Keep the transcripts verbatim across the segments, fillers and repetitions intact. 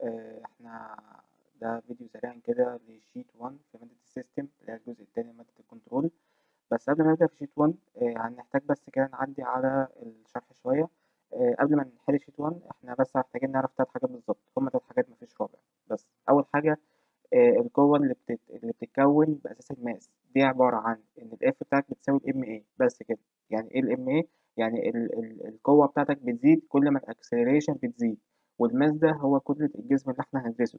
آه، احنا ده فيديو سريع كده لشيت واحد في مادة السيستم اللي هي الجزء التاني من مادة الكنترول. بس قبل ما نبدأ في شيت واحد آه، هنحتاج بس كده نعدي على الشرح شوية. آه، قبل ما نحل شيت واحد احنا بس محتاجين نعرف تلات حاجات بالظبط، هما تلات حاجات مفيش رابع. بس أول حاجة، آه، القوة اللي بتت... اللي بتتكون بأساس الماس دي عبارة عن إن ال F بتاعك بتساوي ال إم إيه، بس كده. يعني إيه ال إم إيه؟ يعني ال... ال... القوة بتاعتك بتزيد كل ما الأكسلريشن بتزيد، والماس ده هو كتلة الجسم اللي احنا هندرسه.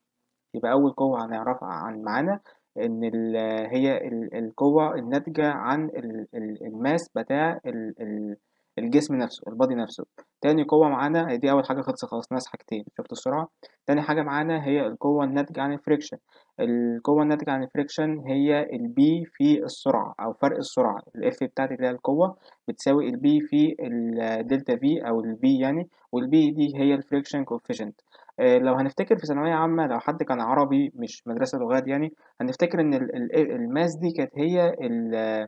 يبقى أول قوة هنعرفها عن معانا إن ال... هي ال... القوة الناتجة عن ال... ال... الماس بتاع ال... ال... الجسم نفسه، البادي نفسه. تاني قوة معانا هي دي أول حاجة، خلص خلاص ناس حاجتين، شفت السرعة. تاني حاجة معانا هي القوة الناتجة عن الفريكشن. القوة الناتجة عن الفريكشن هي البي في السرعة أو فرق السرعة. الاف بتاعتي اللي هي القوة بتساوي البي في الدلتا في أو البي يعني، والبي دي هي الفريكشن كوفيشنت. آه، لو هنفتكر في ثانوية عامة، لو حد كان عربي مش مدرسة لغات يعني، هنفتكر إن ال- ال- الماس دي كانت هي ال-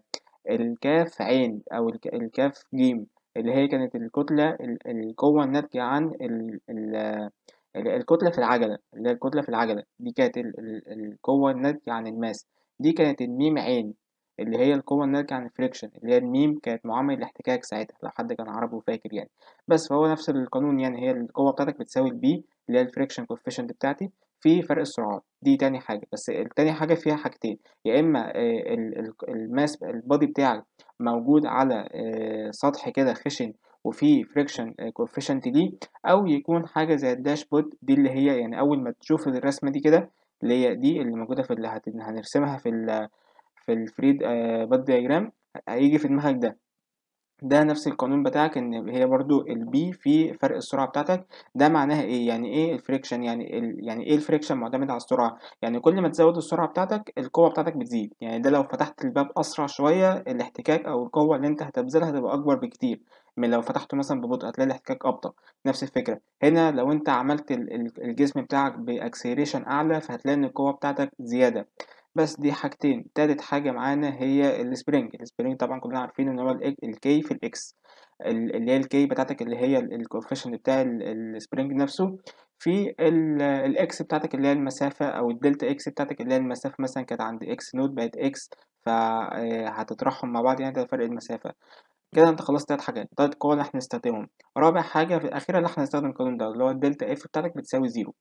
الكاف عين أو الك- الكاف جيم، اللي هي كانت الكتلة ال- القوة الناتجة عن ال- ال- ال- الكتلة في العجلة، اللي هي الكتلة في العجلة دي كانت ال- ال- القوة الناتجة عن الماس. دي كانت الميم عين، اللي هي القوة الناتجة عن الفريكشن، اللي هي الميم كانت معامل الاحتكاك ساعتها لو حد كان عربي وفاكر يعني. بس فهو نفس القانون يعني، هي القوة بتاعتك بتساوي البي اللي هي الفريكشن كوفيشنت بتاعتي في فرق السرعات. دي تاني حاجة، بس التاني حاجة فيها حاجتين، يا إما آه، ال- ال- الماس البادي بتاعك موجود على آه، سطح كده خشن وفيه فريكشن كوفيشنت ليه، أو يكون حاجة زي الداشبورد دي، اللي هي يعني أول ما تشوف الرسمة دي كده، اللي هي دي اللي موجودة في اللي هت- هنرسمها في ال في الفريد باد دياجرام، هيجي في دماغك ده. ده نفس القانون بتاعك، ان هي برضو البي في فرق السرعه بتاعتك. ده معناها ايه؟ يعني ايه الفريكشن؟ يعني ال... يعني ايه الفريكشن معتمد على السرعه؟ يعني كل ما تزود السرعه بتاعتك القوه بتاعتك بتزيد. يعني ده لو فتحت الباب اسرع شويه، الاحتكاك او القوه اللي انت هتبذلها هتبقى اكبر بكتير من لو فتحته مثلا ببطء، هتلاقي الاحتكاك ابطا. نفس الفكره هنا، لو انت عملت ال- ال- الجسم بتاعك باكسلريشن اعلى، فهتلاقي ان القوه بتاعتك زياده. بس دي حاجتين. تالت حاجة معانا هي السبرينج. السبرينج طبعا كلنا عارفين ان هو الكي في الاكس، اللي هي الكي بتاعتك اللي هي الكوفيشنت بتاع السبرينج نفسه، في الاكس بتاعتك اللي هي المسافة، او الدلتا اكس بتاعتك اللي هي المسافة، مثلا كانت عند اكس نوت بقت اكس، فهتطرحهم مع بعض يعني ده فرق المسافة. كده انت خلصت تلات حاجات، تلات قوى اللي احنا هنستخدمهم. رابع حاجة في الأخيرة اللي احنا هنستخدم القانون ده، اللي هو الدلتا اف بتاعتك بتساوي زيرو.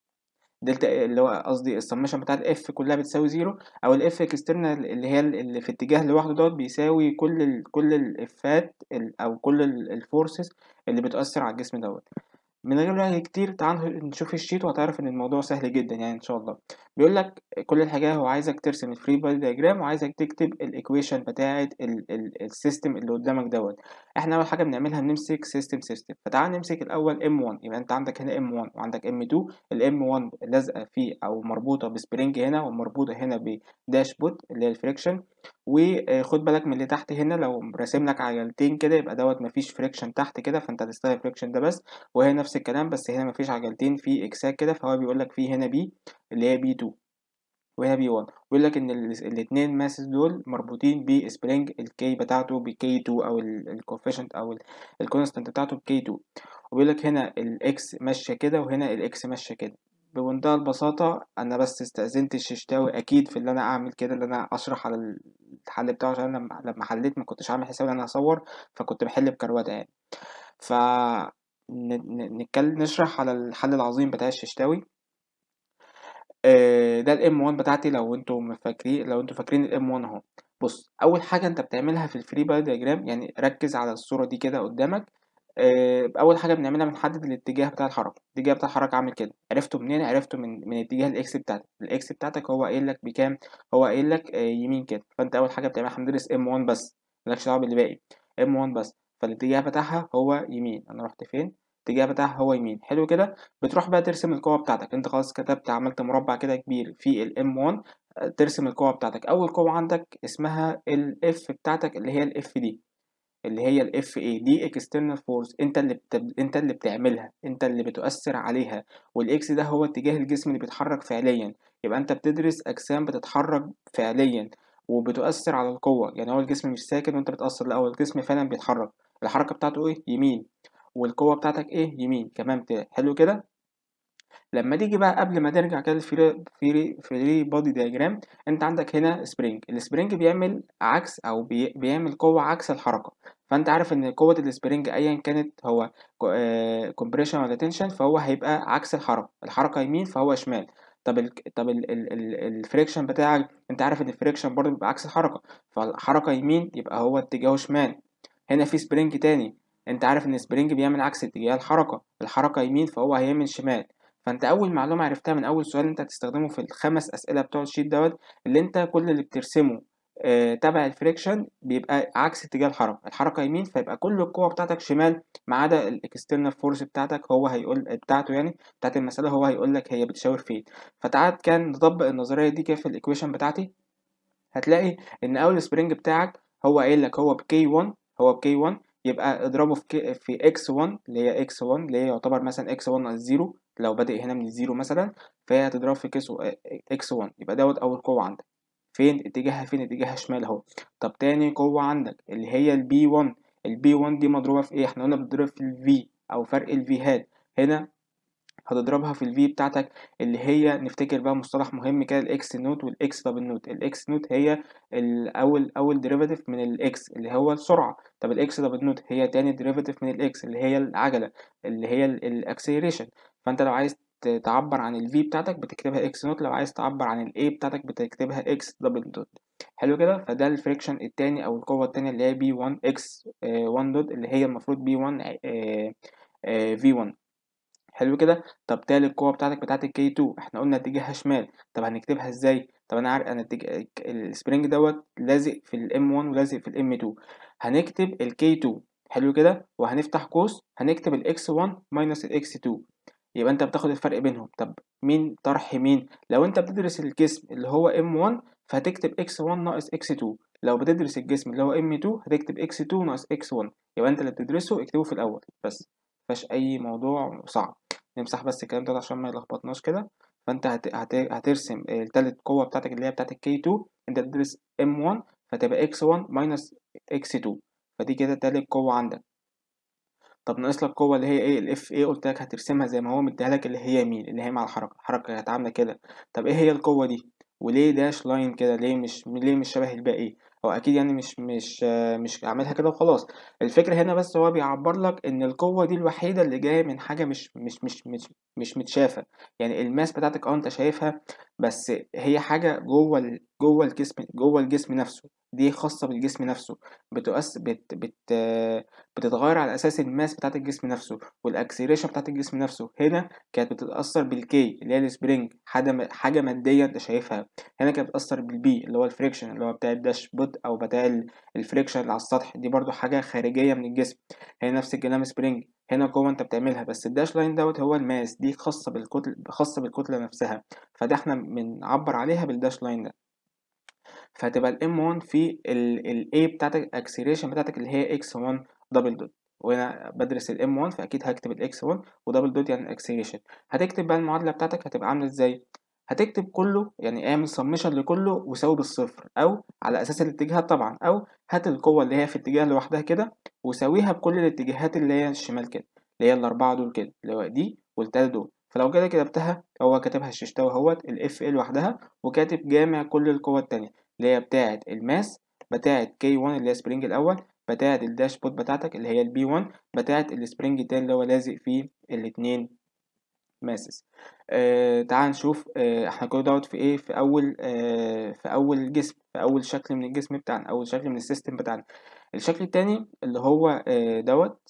دلتا اللي هو قصدي السمشن بتاع الاف كلها بتساوي زيرو، او الاف اكسترنال اللي هي اللي في اتجاه لوحده دوت بيساوي كل ال كل الافات او كل الفورسز اللي بتأثر على الجسم دوت. من غير رغي كتير، تعال نشوف الشيت وهتعرف ان الموضوع سهل جدا يعني ان شاء الله. بيقول لك كل الحاجه، هو عايزك ترسم الفري بادي دياجرام، وعايزك تكتب الايكويشن بتاعه السيستم اللي قدامك دوت. احنا اول حاجه بنعملها بنمسك سيستم سيستم، فتعال نمسك الاول ام واحد. يبقى انت عندك هنا ام واحد وعندك ام اتنين. الام واحد لازقه فيه او مربوطه بسبرينج هنا، ومربوطه هنا بداشبوت اللي هي الفريكشن. وخد بالك من اللي تحت هنا، لو راسم لك عجلتين كده يبقى دوت مفيش فريكشن تحت كده، فانت هتستخدم فريكشن ده بس. وهي نفس الكلام، بس هنا مفيش عجلتين في اكسات كده، فهو بيقول لك في هنا بي اللي هي بي اتنين، وهنا بي واحد. بيقول لك ان الاثنين ماسس دول مربوطين بسبرينج الكي بتاعته بكي اتنين، او الكوفيشنت او الكونستانت بتاعته بكي اتنين. وبيقول لك هنا الاكس ماشيه كده، وهنا الاكس ماشيه كده. بمنتهى البساطة أنا بس استأذنت الششتاوي أكيد في اللي أنا أعمل كده، اللي أنا أشرح على الحل بتاعه، عشان لما لما حليت ما كنتش عامل حساب إن أنا هصور، فكنت بحل بكرواتة يعني. ف ن- ن- نتكلم نشرح على الحل العظيم بتاع الششتاوي. آه، ده الام واحد بتاعتي. لو انتم فاكرين لو انتم فاكرين الام واحد اهو. بص، اول حاجه انت بتعملها في الفري بادي دياجرام، يعني ركز على الصوره دي كده قدامك. آه، اول حاجه بنعملها بنحدد الاتجاه بتاع الحركه. الاتجاه بتاع الحركه عامل كده، عرفته منين؟ عرفته من من اتجاه الاكس بتاعتك. الاكس بتاعتك هو قايل لك بكام؟ هو قايل لك آه، يمين كده. فانت اول حاجه بتعملها، هندرس ام واحد بس، مالكش دعوه باللي باقي. ام واحد بس، فالاتجاه بتاعها هو يمين. انا رحت فين؟ الاتجاه بتاعها هو يمين. حلو كده. بتروح بقى ترسم القوة بتاعتك. انت خلاص كتبت، عملت مربع كده كبير في الام واحد. ترسم القوة بتاعتك. اول قوة عندك اسمها الاف بتاعتك، اللي هي الاف دي، اللي هي الاف اي دي external force. انت اللي بتب... انت اللي بتعملها، انت اللي بتؤثر عليها. والاكس ده هو اتجاه الجسم اللي بيتحرك فعليا. يبقى انت بتدرس اجسام بتتحرك فعليا وبتؤثر على القوة. يعني هو الجسم مش ساكن وانت بتأثر، لا، هو الجسم فعلا بيتحرك. الحركة بتاعته ايه؟ يمين. والقوة بتاعتك ايه؟ يمين كمان. بتاع حلو كده. لما تيجي بقى قبل ما ترجع كده الفري فري فري بودي دياجرام، انت عندك هنا سبرينج. السبرينج بيعمل عكس او بي بيعمل قوه عكس الحركه. فانت عارف ان قوه السبرينج ايا كانت هو كومبريشن ولا تنشن، فهو هيبقى عكس الحركه. الحركه يمين فهو شمال. طب ال طب ال ال ال الفريكشن بتاعك، انت عارف ان الفريكشن برضه بيبقى عكس الحركه، فالحركه يمين يبقى هو اتجاهه شمال. هنا في سبرينج تاني، انت عارف ان السبرينج بيعمل عكس اتجاه الحركه، الحركه يمين فهو هيعمل شمال. فانت اول معلومه عرفتها من اول سؤال انت هتستخدمه في الخمس اسئله بتوع الشيت دوت، اللي انت كل اللي بترسمه آه تبع الفريكشن بيبقى عكس اتجاه الحركه. الحركه يمين فيبقى كل القوه بتاعتك شمال، ما عدا الاكسترنال فورس بتاعتك هو هيقول بتاعته يعني بتاعت المساله، هو هيقول لك هي بتشاور فين. فتعال كان نطبق النظريه دي كده في الايكويشن بتاعتي. هتلاقي ان اول سبرينج بتاعك هو قايل لك هو بكي واحد، هو بكي واحد، يبقى اضربه في كي في اكس واحد اللي هي اكس واحد اللي هي يعتبر مثلا اكس واحد ناقص صفر، لو بادئ هنا من الزيرو مثلا، فهي هتضرب في كيس اكس واحد، يبقى دوت اول قوه عندك. فين اتجاهها؟ فين اتجاهها؟ شمال اهو. طب تاني قوه عندك اللي هي البي واحد، البي واحد دي مضروبه في ايه؟ احنا قلنا بتضرب في الفي او فرق الفيهات. هنا هتضربها في الفي بتاعتك اللي هي نفتكر بقى مصطلح مهم كده، الاكس نوت والاكس دبل نوت. الاكس نوت هي الاول اول ديريفاتيف من الاكس اللي هو السرعه. طب الاكس دبل نوت هي تاني ديريفاتيف من الاكس اللي هي العجله، اللي هي الاكسلريشن. فانت لو عايز تعبر عن الفي بتاعتك بتكتبها اكس نوت، لو عايز تعبر عن الاي بتاعتك بتكتبها اكس دبل نوت. حلو كده. فده الفريكشن التاني او القوه التانيه اللي هي بي واحد اكس واحد دوت، اللي هي المفروض بي واحد في واحد. حلو كده. طب تالت قوة بتاعتك بتاعت الكي اتنين، احنا قلنا اتجاهها شمال. طب هنكتبها ازاي؟ طب انا عارف انا التج... السبرينج دوت لازق في الام واحد ولازق في الام اتنين. هنكتب الكي اتنين. حلو كده. وهنفتح قوس هنكتب الاكس واحد ماينس الاكس اتنين، يبقى انت بتاخد الفرق بينهم. طب مين طرح مين؟ لو انت بتدرس الجسم اللي هو ام واحد فهتكتب اكس واحد ناقص اكس اتنين، لو بتدرس الجسم اللي هو ام اتنين هتكتب اكس اتنين ناقص اكس واحد. يبقى انت اللي بتدرسه اكتبه في الاول بس، مفيهاش اي موضوع صعب. نمسح بس الكلام ده عشان ما يلخبطناش كده. فانت هت... هت... هترسم التالت قوة بتاعتك اللي هي بتاعت الكي اتنين، انت بتدرس ام واحد فتبقى اكس واحد ماينس اكس اتنين، فدي كده تالت قوة عندك. طب ناقص لك قوة اللي هي ايه؟ الاف ايه. قلت لك هترسمها زي ما هو مديها لك، اللي هي مين؟ اللي هي مع الحركة، الحركة كانت عاملة كده. طب ايه هي القوة دي؟ وليه داش لاين كده؟ ليه مش ليه مش شبه الباقي؟ هو اكيد يعني مش مش آه، مش عاملها كده وخلاص. الفكرة هنا بس هو بيعبر لك ان القوة دي الوحيدة اللي جاية من حاجة مش مش مش مش مش متشافة. يعني الماس بتاعتك اه انت شايفها، بس هي حاجة جوه ال... جوه الجسم، جوه الجسم نفسه، دي خاصة بالجسم نفسه. بتؤثر بت بت آه، بتتغير على اساس الماس بتاعت الجسم نفسه والاكسلريشن بتاعت الجسم نفسه. هنا كانت بتتاثر بالكي اللي هي السبرينج، حاجه حاجه ماديه انت شايفها. هنا كانت بتتاثر بالبي اللي هو الفريكشن اللي هو بتاع الداش بوت او بتاع الفريكشن اللي على السطح، دي برضو حاجه خارجيه من الجسم. هنا نفس الكلام سبرينج، هنا قوه انت بتعملها، بس الداش لاين دوت هو الماس، دي خاصه بالكتله، خاصه بالكتله نفسها، فده احنا بنعبر عليها بالداش لاين ده. فهتبقى الام واحد في الاي بتاعتك الاكسلريشن بتاعتك اللي هي اكس واحد دبل دوت، وانا بدرس الام واحد فاكيد هكتب الاكس واحد ودبل دوت يعني الاكسلريشن. هتكتب بقى المعادله بتاعتك هتبقى عامله ازاي؟ هتكتب كله يعني اعمل سمشن لكله وساوي بالصفر، او على اساس الاتجاهات طبعا، او هات القوه اللي هي في اتجاه لوحدها كده وساويها بكل الاتجاهات اللي هي الشمال كده، اللي هي الاربعه دول كده، اللي هو دي والتلاته دول. فلو كده كتبتها، هو كاتبها الششتاوي اهوت الاف اي لوحدها، وكاتب جامع كل القوى التانية اللي هي بتاعة الماس، بتاعة كي واحد اللي هي سبرينج الأول، بتاعة الداشبوت بتاعتك اللي هي البي واحد، بتاعة السبرينج التاني اللي هو لازق فيه الاتنين ماسس. آه تعال نشوف آه احنا كل دوت في ايه، في أول آه في أول جسم، في أول شكل من الجسم بتاعنا، أول شكل من السيستم بتاعنا. الشكل التاني اللي هو آه دوت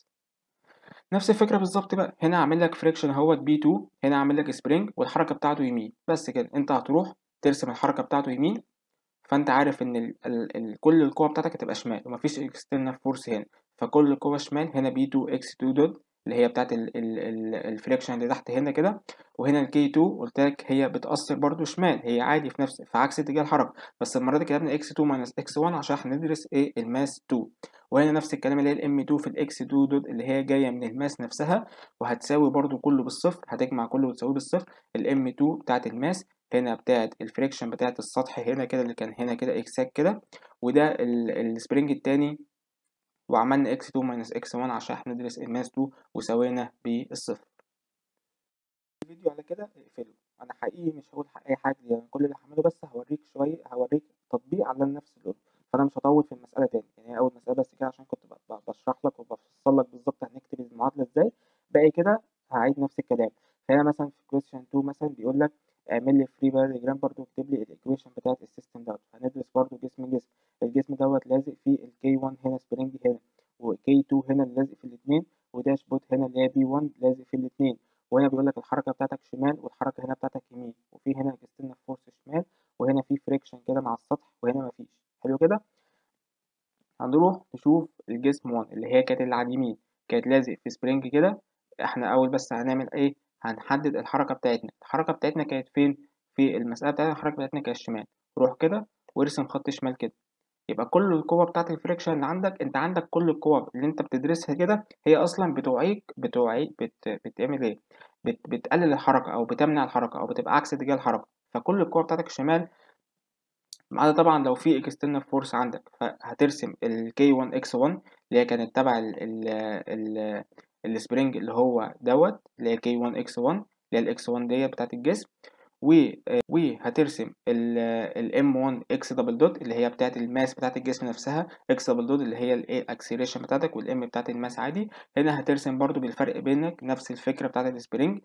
نفس الفكرة بالظبط بقى. هنا عامل لك فريكشن اهوت بي اتنين، هنا عامل لك سبرينج والحركة بتاعته يمين، بس كده. انت هتروح ترسم الحركة بتاعته يمين، فانت عارف ان ال ال ال كل القوة بتاعتك هتبقى شمال ومفيش اكسترنال فورس هنا، فكل القوة شمال. هنا بي اتنين اكس اتنين دوت اللي هي بتاعت ال ال ال الفريكشن اللي تحت هنا كده. وهنا الكي اتنين قلت لك هي بتأثر برضو شمال، هي عادي في نفس في عكس اتجاه الحركة، بس المرة دي كتبنا اكس اتنين ماينس اكس واحد عشان هندرس ايه الماس اتنين. وهنا نفس الكلام اللي هي الام اتنين في الاكس اتنين دوت اللي هي جاية من الماس نفسها، وهتساوي برضو كله بالصفر، هتجمع كله وتساويه بالصفر. الام اتنين بتاعت الماس هنا بتاعت الفريكشن بتاعت السطح هنا كده اللي كان هنا كده اكسات كده، وده السبرينج التاني. وعملنا اكس اتنين minus اكس واحد عشان احنا ندرس الماس اتنين وسوينا بالصفر. الفيديو على كده اقفله. انا حقيقي مش هقول اي حاجه، يعني كل اللي هعمله بس هوريك شويه، هوريك تطبيق على نفس اللون. فانا مش هطول في المساله تاني، يعني هي اول مساله بس كده عشان كنت ب- ب- بشرح لك وبفصل لك بالظبط هنكتب المعادله ازاي. باقي كده هعيد نفس الكلام. فهنا مثلا في question اتنين مثلا بيقول لك اعمل لي فري باراديجرام برضو، اكتب لي الايكويشن بتاعت السيستم دوت. هندرس برضو جسم جسم. الجسم دوت لازق في الكي واحد هنا سبرينج هنا، وكي اتنين هنا اللي لازق في الاثنين، وداش بوت هنا اللي هي بي واحد لازق في الاثنين. وهنا بيقول لك الحركه بتاعتك شمال والحركه هنا بتاعتك يمين، وفي هنا اكسترنال فورس شمال، وهنا في فريكشن كده مع السطح، وهنا مفيش. حلو كده. هنروح نشوف الجسم واحد اللي هي كانت اللي على اليمين، كانت لازق في سبرينج كده. احنا اول بس هنعمل ايه، هنحدد الحركه بتاعتنا. الحركه بتاعتنا كانت فين؟ في المساله بتاعتنا الحركه بتاعتنا كانت شمال. روح كده وارسم خط شمال كده. يبقى كل القوة بتاعة الفريكشن اللي عندك، انت عندك كل القوة اللي انت بتدرسها كده هي اصلا بتوعيك بتوعيك بت... بتعمل ايه، بت... بتقلل الحركة او بتمنع الحركة او بتبقى عكس اتجاه الحركة. فكل القوة بتاعتك الشمال، ما عدا طبعا لو في external force عندك، فهترسم ال كي واحد إكس واحد اللي هي كانت تبع ال ال ال السبرينج اللي هو دوت، اللي هي كي واحد إكس واحد اللي هي الاكس واحد ديت بتاعت الجسم. و وهترسم ال ام واحد اكس دبل دوت اللي هي بتاعت الماس بتاعت الجسم نفسها، اكس دبل دوت اللي هي الايه اكسلريشن بتاعتك، والام بتاعت الماس عادي. هنا هترسم برضو بالفرق بينك نفس الفكره بتاعت السبرينج.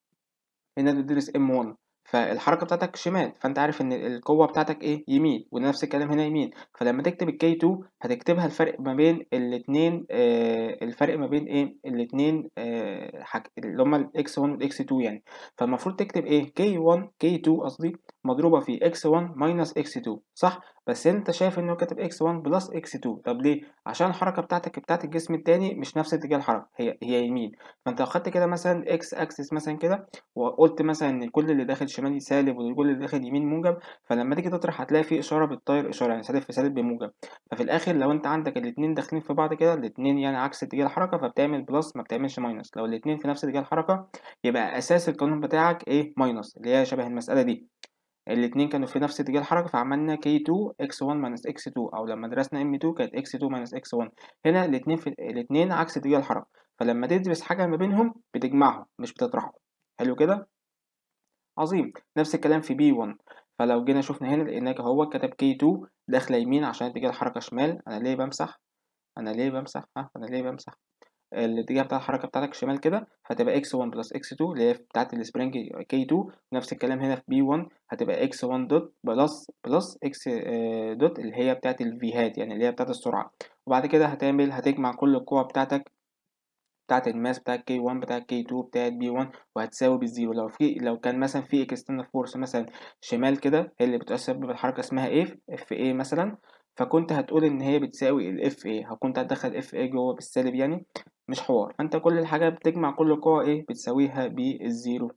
هنا بتدرس ام واحد، فالحركه بتاعتك شمال، فانت عارف ان القوه بتاعتك ايه يمين، ونفس الكلام هنا يمين. فلما تكتب الكي اتنين هتكتبها الفرق ما بين الاثنين، آه الفرق ما بين ايه الاثنين، آه حك... اللي هما الاكس واحد والاكس اتنين يعني. فالمفروض تكتب ايه كي واحد كي اتنين قصدي مضروبه في اكس واحد ماينس اكس اتنين، صح؟ بس انت شايف انه كاتب اكس واحد بلس اكس اتنين. طب ليه؟ عشان الحركه بتاعتك بتاعت الجسم التاني مش نفس اتجاه الحركه، هي هي يمين. فانت لو خدت كده مثلا اكس اكسس مثلا كده، وقلت مثلا ان كل اللي داخل شمال سالب وكل اللي داخل يمين موجب، فلما تيجي تطرح هتلاقي في اشاره بتطير اشاره، يعني سالب في سالب بموجب. ففي الاخر لو انت عندك الاتنين داخلين في بعض كده، الاتنين يعني عكس اتجاه الحركه، فبتعمل بلس ما بتعملش ماينس. لو الاتنين في نفس اتجاه الحركه يبقى اساس القانون بتاعك ايه ماينس، اللي هي شبه المساله دي. الاتنين كانوا في نفس اتجاه الحركه فعملنا كي اتنين اكس واحد ماينس اكس اتنين، او لما درسنا ام اتنين كانت اكس اتنين ماينس اكس واحد. هنا الاتنين في الاتنين عكس اتجاه الحركه، فلما تدرس حاجه ما بينهم بتجمعهم مش بتطرحهم. حلو كده. عظيم. نفس الكلام في بي واحد. فلو جينا شفنا هنا لقيناك هو كتب كي اتنين داخله يمين عشان اتجاه الحركه شمال. انا ليه بمسح انا ليه بمسح ها انا ليه بمسح الاتجاه بتاع الحركه بتاعتك شمال كده، هتبقى اكس واحد بلس اكس اتنين اللي هي بتاعت السبرينج كي اتنين. نفس الكلام هنا في بي واحد هتبقى اكس واحد دوت بلس بلس اكس دوت اللي هي بتاعت الفي هات، يعني اللي هي بتاعت السرعه. وبعد كده هتعمل هتجمع كل القوى بتاعتك بتاعت الماس بتاعت كي واحد بتاعت كي اتنين بتاعت بي واحد، وهتساوي بالزيرو. لو في لو كان مثلا في اكسترنال فورس مثلا شمال كده هي اللي بتسبب الحركه اسمها ايه اف ايه مثلا، فكنت هتقول ان هي بتساوي الاف ايه، كنت هتدخل اف ايه جوه بالسالب يعني، مش حوار. فانت كل الحاجات بتجمع كل القوى ايه بتساويها بالزيرو.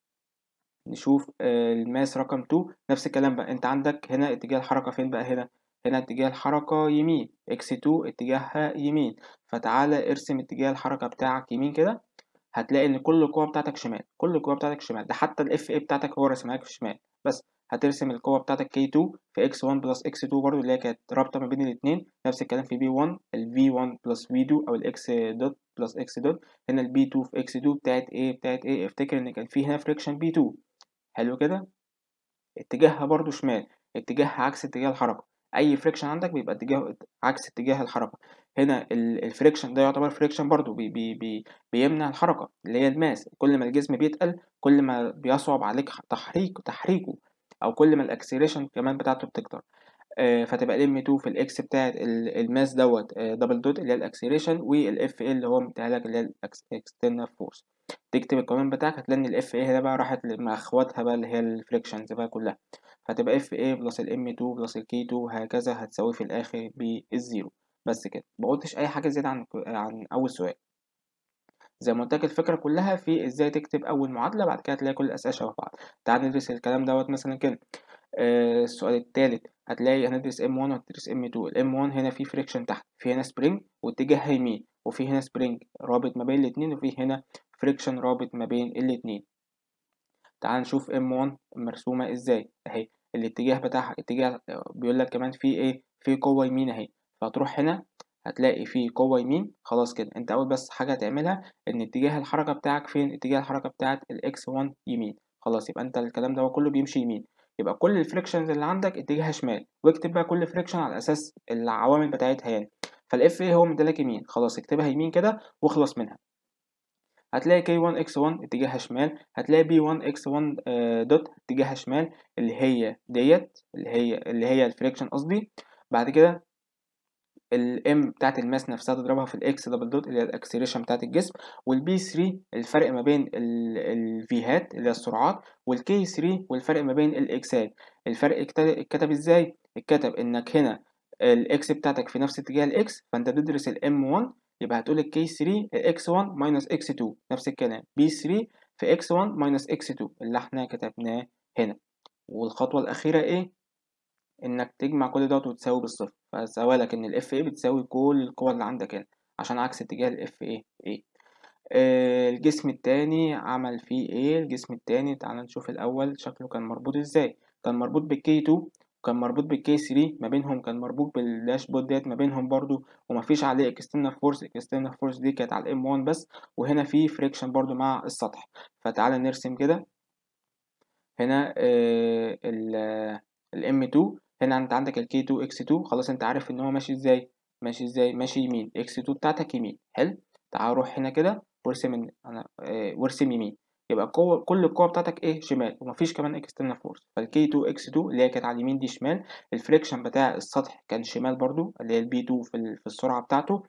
نشوف آه، الماس رقم اتنين. نفس الكلام بقى، انت عندك هنا اتجاه الحركة فين بقى، هنا هنا اتجاه الحركة يمين، اكس اتنين اتجاهها يمين. فتعالى ارسم اتجاه الحركة بتاعك يمين كده، هتلاقي ان كل القوة بتاعتك شمال، كل القوة بتاعتك شمال، ده حتى الاف اي بتاعتك هو رسمها لك في الشمال. بس هترسم القوة بتاعتك كي اتنين في اكس واحد بلس اكس اتنين برضو اللي هي كانت رابطة ما بين الاتنين. نفس الكلام في بي واحد ال في واحد بلس في اتنين او الاكس دوت بلس اكس دوت. هنا البي اتنين في اكس اتنين بتاعت ايه بتاعت ايه افتكر ان كان في هنا فريكشن بي اتنين. حلو كده. اتجاهها برضو شمال، اتجاهها عكس اتجاه الحركة. أي فريكشن عندك بيبقى اتجاه عكس اتجاه الحركة. هنا الفريكشن ده يعتبر فريكشن برضو بي بي بي بيمنع الحركة اللي هي الماس. كل ما الجسم بيتقل كل ما بيصعب عليك تحريك تحريكه، أو كل ما الأكسلريشن كمان بتاعته بتكتر. آه، فتبقى الام اتنين في الاكس بتاعت الماس دوت دبل دوت اللي هي الاكسلريشن، والاف ال اللي هو مديها لك اللي هي الاكسترنال فورس. تكتب القانون بتاعك هتلاقي ان الاف اي هنا بقى راحت مع اخواتها بقى اللي هي الفريكشنز بقى كلها. فتبقى اف اي بلس الام اتنين بلس الكي اتنين وهكذا هتساوي في الاخر بالزيرو. بس كده، ما قلتش اي حاجه زياده عن عن اول سؤال. زي ما قلت لك الفكره كلها في ازاي تكتب اول معادله، بعد كده تلاقي كل الاسئله شبه بعض. تعال ندرس الكلام دوت مثلا كده. آه السؤال الثالث هتلاقي هندرس ام واحد وهندرس ام اتنين. الام واحد هنا في فريكشن تحت، في هنا سبرينج واتجاهها يمين، وفي هنا سبرينج رابط ما بين الاثنين، وفي هنا فريكشن رابط ما بين الاثنين. تعال نشوف ام واحد مرسومه ازاي اهي. الاتجاه بتاعها اتجاه، بيقول لك كمان في ايه في قوه يمين اهي. فهتروح هنا هتلاقي فيه قوة يمين. خلاص كده انت اول بس حاجة هتعملها ان اتجاه الحركة بتاعك فين؟ اتجاه الحركة بتاعت الاكس واحد يمين. خلاص يبقى انت الكلام ده كله بيمشي يمين، يبقى كل الفريكشنز اللي عندك اتجاهها شمال، واكتب بقى كل فريكشن على اساس العوامل بتاعتها يعني. فالاف ايه هو مديلك يمين، خلاص اكتبها يمين كده واخلص منها. هتلاقي كي واحد اكس واحد اتجاهها شمال، هتلاقي بي واحد اكس واحد دوت اتجاهها شمال، اللي هي ديت اللي هي اللي هي الفريكشن قصدي. بعد كده الام بتاعت الماس نفسها تضربها في الاكس دبل دوت اللي هي الاكسلريشن بتاعت الجسم، والبي ثلاثة الفرق ما بين الفيهات اللي هي السرعات، والكي ثلاثة والفرق ما بين الاكسات. الفرق اتكتب ازاي؟ اتكتب انك هنا الاكس بتاعتك في نفس اتجاه الاكس، فانت بتدرس الام واحد، يبقى هتقول الكي ثلاثة اكس واحد ماينس اكس اتنين، نفس الكلام بي ثلاثة في اكس واحد ماينس اكس اتنين اللي احنا كتبناه هنا. والخطوه الاخيره ايه؟ انك تجمع كل دوت وتساوي بالصفر، فسوالك ان الاف ايه بتساوي كل القوى اللي عندك هنا عشان عكس اتجاه الاف ايه ايه. آه الجسم التاني عمل فيه ايه؟ الجسم التاني تعال نشوف الاول شكله كان مربوط ازاي. كان مربوط بالكي اتنين، وكان مربوط بالكي ثلاثة، ما بينهم كان مربوط بالداشبورد ديت ما بينهم برضو، ومفيش عليه اكسترنال فورس. اكسترنال فورس دي كانت على الام واحد بس، وهنا في فريكشن برضو مع السطح. فتعال نرسم كده. هنا آه ال ام اتنين، هنا انت عندك ال كي اتنين اكس اتنين، خلاص انت عارف ان هو ماشي ازاي، ماشي ازاي ماشي يمين، اكس اتنين بتاعتك يمين. حلو. تعال روح هنا كده وارسم ال- انا آه وارسم يمين، يبقى القوة كل القوة بتاعتك ايه؟ شمال، ومفيش كمان اكسترنال فورس. فالكي اتنين اكس اتنين اللي هي كانت على اليمين دي شمال، الفريكشن بتاع السطح كان شمال برضو اللي هي البي اتنين في, ال- في السرعة بتاعته،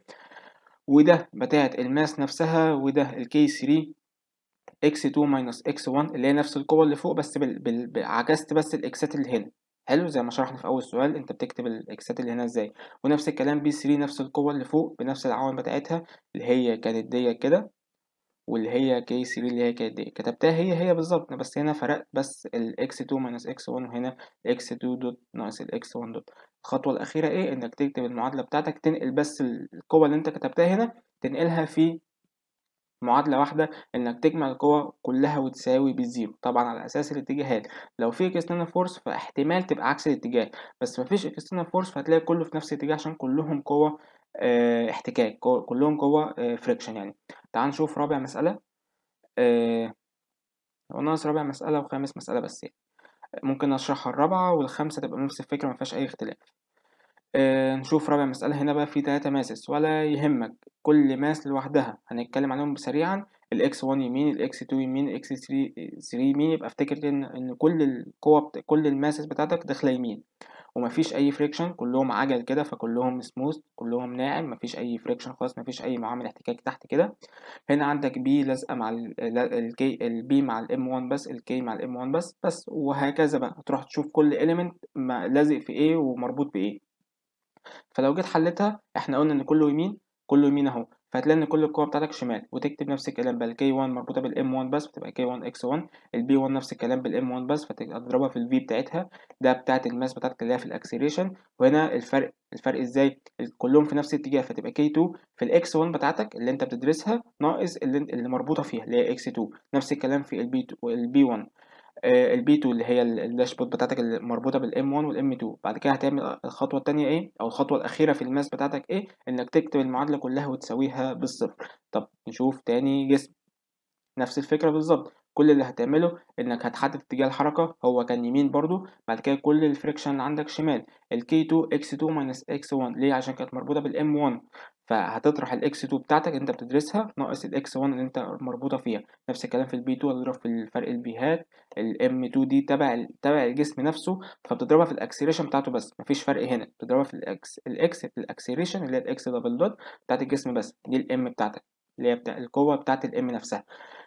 وده بتاعت الماس نفسها، وده الكي ثلاثة اكس اتنين ماينس اكس واحد اللي هي نفس القوة اللي فوق بس بال... بال... بال- عكست بس الاكسات اللي هنا. حلو، زي ما شرحنا في اول سؤال انت بتكتب الاكسات اللي هنا ازاي. ونفس الكلام بي ثلاثة نفس القوة اللي فوق بنفس العوامل بتاعتها اللي هي كانت دي كده، واللي هي كي ثلاثة اللي هي كانت دي كتبتها هي هي بالظبط، بس هنا فرقت بس الاكس اتنين ماينس اكس واحد، وهنا الاكس اتنين دوت ناقص الاكس واحد دوت. الخطوة الأخيرة ايه؟ انك تكتب المعادلة بتاعتك، تنقل بس القوة اللي انت كتبتها هنا تنقلها في معادلة واحدة، إنك تجمع القوى كلها وتساوي بالزيرو، طبعا على أساس الاتجاهات. لو في اكسترنال فورس فاحتمال تبقى عكس الاتجاه، بس مفيش اكسترنال فورس فهتلاقي كله في نفس الاتجاه عشان كلهم قوة اه احتكاك، قوة كلهم قوة اه فريكشن يعني. تعال نشوف رابع مسألة. اه هو ناقص رابع مسألة وخامس مسألة بس يعني. ممكن أشرحها الرابعة والخامسة تبقى نفس الفكرة مفيهاش أي اختلاف. آه نشوف رابع مسألة. هنا بقى في تلاتة ماسس ولا يهمك، كل ماس لوحدها هنتكلم عليهم سريعا. الاكس واحد يمين، الاكس اتنين يمين، الاكس ثلاثة يمين، يبقى افتكر ان ان كل القوة بت... كل الماسس بتاعتك داخلة يمين، ومفيش اي فريكشن، كلهم عجل كده فكلهم سموث، كلهم ناعم، مفيش اي فريكشن خالص، مفيش اي معامل احتكاك تحت كده. هنا عندك بي لازقه مع الكي، البي مع الام واحد بس، الكي مع الام واحد بس بس، وهكذا بقى هتروح تشوف كل اليمنت لازق في ايه ومربوط بايه. فلو جيت حلتها احنا قلنا ان كله يمين، كله يمين اهو، فهتلاقي ان كل القوة بتاعتك شمال، وتكتب نفس الكلام بقى الكي واحد مربوطة بالام واحد بس فتبقى كي واحد اكس واحد، البي واحد نفس الكلام بالام واحد بس فتضربها في الفي بتاعتها، ده بتاعت الماس بتاعتك اللي هي في الاكسلريشن. وهنا الفرق، الفرق ازاي؟ كلهم في نفس الاتجاه فتبقى كي اتنين في الاكس واحد بتاعتك اللي انت بتدرسها ناقص اللي, اللي مربوطة فيها اللي هي اكس اتنين، نفس الكلام في البي البي واحد. البي اتنين اللي هي ال- الداشبورد بتاعتك اللي مربوطه بالام واحد والام اتنين. بعد كده هتعمل الخطوه الثانيه ايه، او الخطوه الاخيره في الماس بتاعتك ايه؟ انك تكتب المعادله كلها وتساويها بالصفر. طب نشوف تاني جسم، نفس الفكرة بالظبط. كل اللي هتعمله انك هتحدد اتجاه الحركة، هو كان يمين برضو، بعد كده كل الفريكشن اللي عندك شمال. الكي اتنين اكس اتنين ماينس اكس واحد ليه؟ عشان كانت مربوطة بالام واحد، فهتطرح الاكس اتنين بتاعتك انت بتدرسها ناقص الاكس واحد اللي انت مربوطة فيها. نفس الكلام في البي اتنين، هتضرب في الفرق البيهات. الام اتنين دي تبع ال- تبع الجسم نفسه، فبتضربها في الاكسلريشن بتاعته بس، مفيش فرق هنا، بتضربها في الاكس الاكس في الاكسلريشن اللي هي الاكس دبل دوت بتاعت الجسم بس، دي الام بتاعتك اللي هي بتاع القوة بتاعت الام نفسها.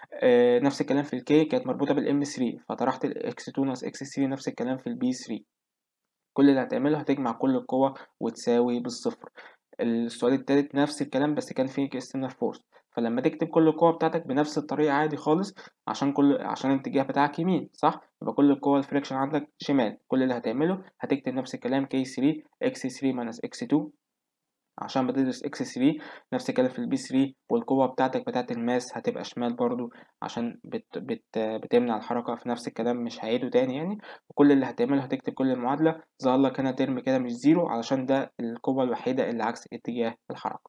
آه نفس الكلام في الكي كانت مربوطة بالام ثلاثة، فطرحت الاكس اتنين ناقص اكس ثلاثة، نفس الكلام في البي ثلاثة. كل اللي هتعمله هتجمع كل القوة وتساوي بالصفر. السؤال التالت نفس الكلام بس كان فيه اكسترنال فورس، فلما تكتب كل القوة بتاعتك بنفس الطريقة عادي خالص، عشان كل عشان الاتجاه بتاعك يمين صح، يبقى كل القوة الفريكشن عندك شمال. كل اللي هتعمله هتكتب نفس الكلام كي ثلاثة اكس ثلاثة ماينس اكس اتنين عشان بتدرس اكس ثري. نفس الكلام في البي ثري، والقوة بتاعتك بتاعت الماس هتبقى شمال برضو، عشان بت بت بتمنع الحركة. في نفس الكلام مش هعيده تاني يعني. وكل اللي هتعمله هتكتب كل المعادلة. ظهر لك هنا ترم كده مش زيرو، علشان ده القوة الوحيدة اللي عكس اتجاه الحركة.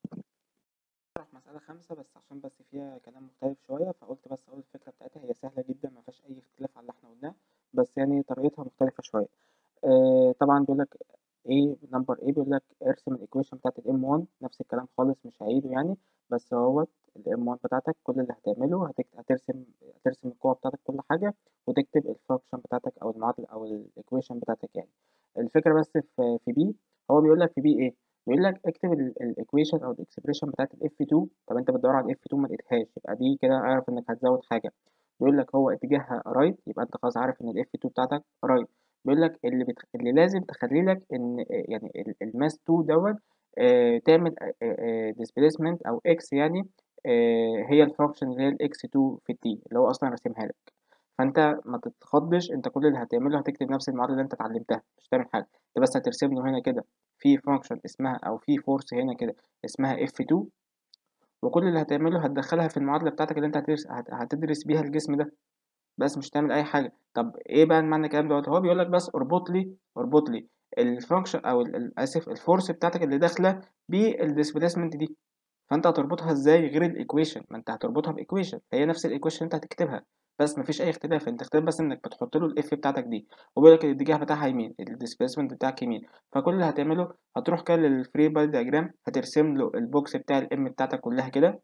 مسألة خمسة بس، عشان بس فيها كلام مختلف شوية، فقلت بس أقول الفكرة بتاعتها. هي سهلة جدا، مفيهاش أي اختلاف على اللي احنا قلناه، بس يعني طريقتها مختلفة شوية. آه طبعا بيقول لك ايه نمبر ايه، بيقول لك ارسم الايكويشن بتاعت الام واحد. نفس الكلام خالص، مش هعيده يعني. بس هو الام واحد بتاعتك كل اللي هتعمله هتكت... هترسم هترسم القوة بتاعتك كل حاجة، وتكتب الفانكشن بتاعتك او المعادلة او الايكويشن بتاعتك يعني. الفكرة بس في في بي، هو بيقول لك في بي ايه، بيقول لك اكتب الايكويشن او الاكسبريشن بتاعت الاف اتنين. طب انت بتدور على الاف اتنين ما لقيتهاش، يبقى دي كده اعرف انك هتزود حاجة. بيقول لك هو اتجاهها رايت، يبقى انت خلاص عارف ان الاف اتنين بتاعتك رايت. بيقول لك اللي بتخ... اللي لازم تخلي لك ان يعني ال- الماس اتنين دوت آه، تعمل ديسبيسمنت او اكس يعني. آه، هي الفانكشن اللي هي الاكس اتنين في التي اللي هو اصلا راسمها لك. فانت ما تتخضش، انت كل اللي هتعمله هتكتب نفس المعادله اللي انت اتعلمتها، مش هتعمل حاجه. انت بس هترسم له هنا كده في فانكشن اسمها او في فورس هنا كده اسمها اف اتنين، وكل اللي هتعمله هتدخلها في المعادله بتاعتك اللي انت هتدرس هت- هتدرس بيها الجسم ده. بس مش هتعمل اي حاجه. طب ايه بقى معنى الكلام دوت؟ هو بيقول لك بس اربط لي اربط لي الفانكشن او ال- ال- اسف الفورس بتاعتك اللي داخله بالديسبيسمنت دي. فانت هتربطها ازاي غير الايكويشن؟ ما انت هتربطها بايكويشن، هي نفس الايكويشن انت هتكتبها. بس مفيش اي اختلاف، انت اختلاف بس انك بتحط له الاف بتاعتك دي. وبيقول لك الاتجاه بتاعها يمين، الديسبيسمنت بتاعك يمين. فكل اللي هتعمله هتروح كده للفري بادي دياجرام، هترسم له البوكس بتاع الام بتاعتك كلها كده،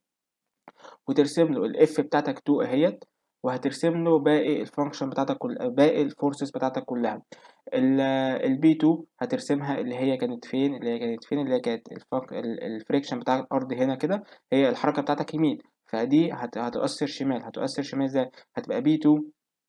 وترسم له الاف بتاعتك اتنين اهيت، وهترسم له باقي الفانكشن بتاعتك كل باقي الفورسز بتاعتك كلها. البي اتنين هترسمها اللي هي كانت فين اللي هي كانت فين اللي هي كانت الفريكشن بتاع الارض هنا كده. هي الحركه بتاعتك يمين، فدي هت- هتؤثر شمال. هتؤثر شمال ازاي؟ هتبقى بي اتنين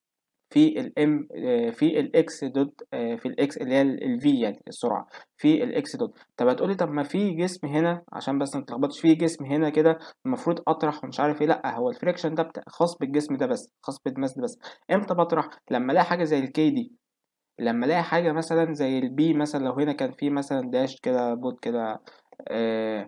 في الام في الاكس دوت آه، في الاكس اللي هي الفي يعني السرعه في الاكس دوت. طب هتقولي طب ما في جسم هنا، عشان بس ما تتلخبطش، في جسم هنا كده المفروض اطرح ومش عارف ايه. لا، هو الفريكشن ده بتا- خاص بالجسم ده بس، خاص بالماس ده بس. امتى بطرح؟ لما الاقي حاجه زي الكي دي، لما الاقي حاجه مثلا زي البي مثلا. لو هنا كان في مثلا داش كده بوت كده، آه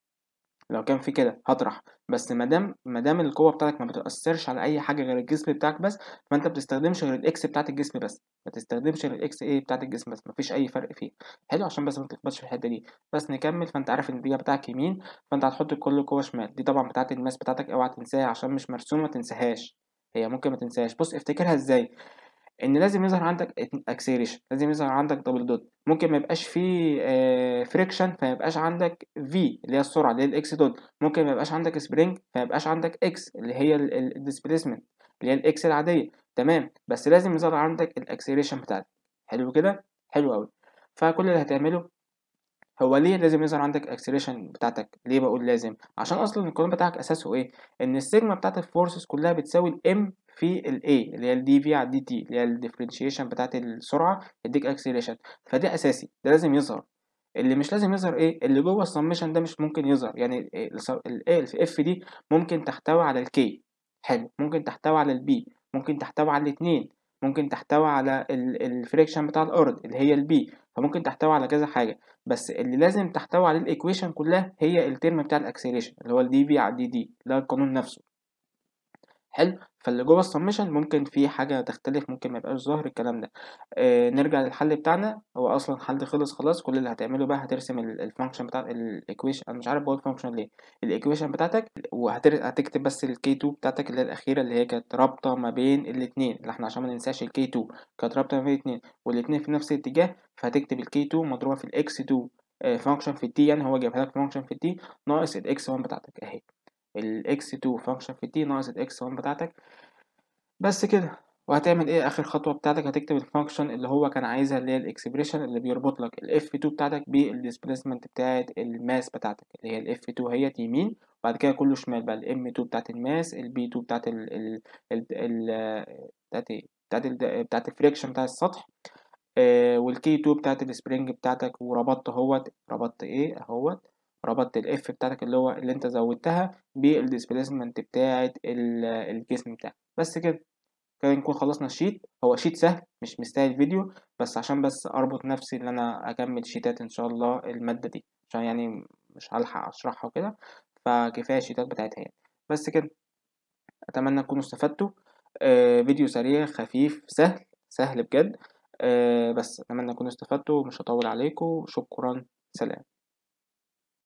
لو كان في كده هطرح. بس ما دام ما دام القوه بتاعتك ما بتاثرش على اي حاجه غير الجسم بتاعك بس، فانت بتستخدمش غير الاكس بتاعت الجسم بس، ما تستخدمش غير الاكس ايه بتاعت الجسم بس، مفيش اي فرق فيه. حلو، عشان بس ما تلخبطش في الحته دي. بس نكمل. فانت عارف ان الاتجاه بتاعك يمين، فانت هتحط كل القوه شمال. دي طبعا بتاعت الماس بتاعتك، اوعى تنساها عشان مش مرسومه، ما تنساهاش. هي ممكن ما تنساهاش. بص افتكرها ازاي، ان لازم يظهر عندك اكسيلريشن، لازم يظهر عندك دبل دوت. ممكن ما يبقاش فيه فريكشن فما يبقاش عندك في اللي هي السرعه اللي هي الاكس دوت. ممكن ما يبقاش عندك سبرينج فما يبقاش عندك اكس اللي هي الديسبيسمنت اللي هي الاكس العاديه. تمام، بس لازم يظهر عندك الاكسيلريشن بتاعتك. حلو كده، حلو قوي. فكل اللي هتعمله، هو ليه لازم يظهر عندك الاكسلريشن بتاعتك؟ ليه بقول لازم؟ عشان اصلا القانون بتاعك اساسه ايه؟ ان السيجما بتاعت الفورسز كلها بتساوي الام في الاي اللي هي الدي في على الدي تي اللي هي الديفرنشيشن بتاعت السرعه يديك اكسلريشن. فده اساسي، ده لازم يظهر. اللي مش لازم يظهر ايه؟ اللي جوه السمشن ده مش ممكن يظهر. يعني الايه اف دي ممكن تحتوي على الكي، حلو، ممكن تحتوي على البي، ممكن تحتوي على الاثنين، ممكن تحتوي على الفريكشن بتاع الارض اللي هي البي، فممكن تحتوي على كذا حاجه. بس اللي لازم تحتوي عليه الايكويشن كلها هي الترم بتاع الاكسلريشن اللي هو الدي في على دي دي، ده القانون نفسه. حلو. فاللي جوه السمشن ممكن في حاجه تختلف، ممكن ما يبقاش ظاهر الكلام ده. آه نرجع للحل بتاعنا. هو اصلا الحل خلص خلاص. كل اللي هتعمله بقى هترسم الفانكشن بتاع الايكويشن، انا مش عارف بقول فانكشن ليه، الايكويشن بتاعتك، وهتكتب بس الكي اتنين بتاعتك اللي هي الاخيره اللي هي كانت رابطه ما بين الاثنين، اللي احنا عشان ما ننساش الكي اتنين كانت رابطه ما بين الاثنين والاثنين في نفس الاتجاه. فهتكتب الكي اتنين مضروبه في الاكس اتنين فانكشن في التي، يعني هو جايبها لك فانكشن في التي ناقص الاكس واحد بتاعتك اهي، الاكس اتنين فانكشن في التي ناقص الاكس واحد بتاعتك. بس كده. وهتعمل ايه اخر خطوه بتاعتك؟ هتكتب الفانكشن اللي هو كان عايزها اللي هي الاكسبريشن اللي بيربط لك الاف اتنين بتاعتك بالديسبيسمنت بتاعت الماس بتاعتك اللي هي الاف اتنين هي يمين. وبعد كده كله شمال بقى، الام اتنين بتاعت الماس، البي اتنين بتاعت ال ال ال ال بتاعت ايه بتاعت ال بتاعت الفريكشن بتاع السطح. آه والكي اتنين بتاعت السبرينج بتاعتك. وربطت اهوت، ربطت ايه اهوت ربطت الاف بتاعتك اللي هو اللي انت زودتها بالديسبيسمنت بتاعت الجسم بتاعك. بس كده كده نكون خلصنا الشيت. هو شيت سهل مش مستاهل فيديو، بس عشان بس اربط نفسي ان انا اكمل شيتات ان شاء الله المادة دي. عشان يعني مش هلحق اشرحها وكده، فكفاية الشيتات بتاعتها يعني. بس كده، اتمنى تكونوا استفدتوا. آه فيديو سريع خفيف سهل سهل بجد. آه بس اتمنى تكونوا استفدتوا، مش هطول عليكم، شكرا، سلام.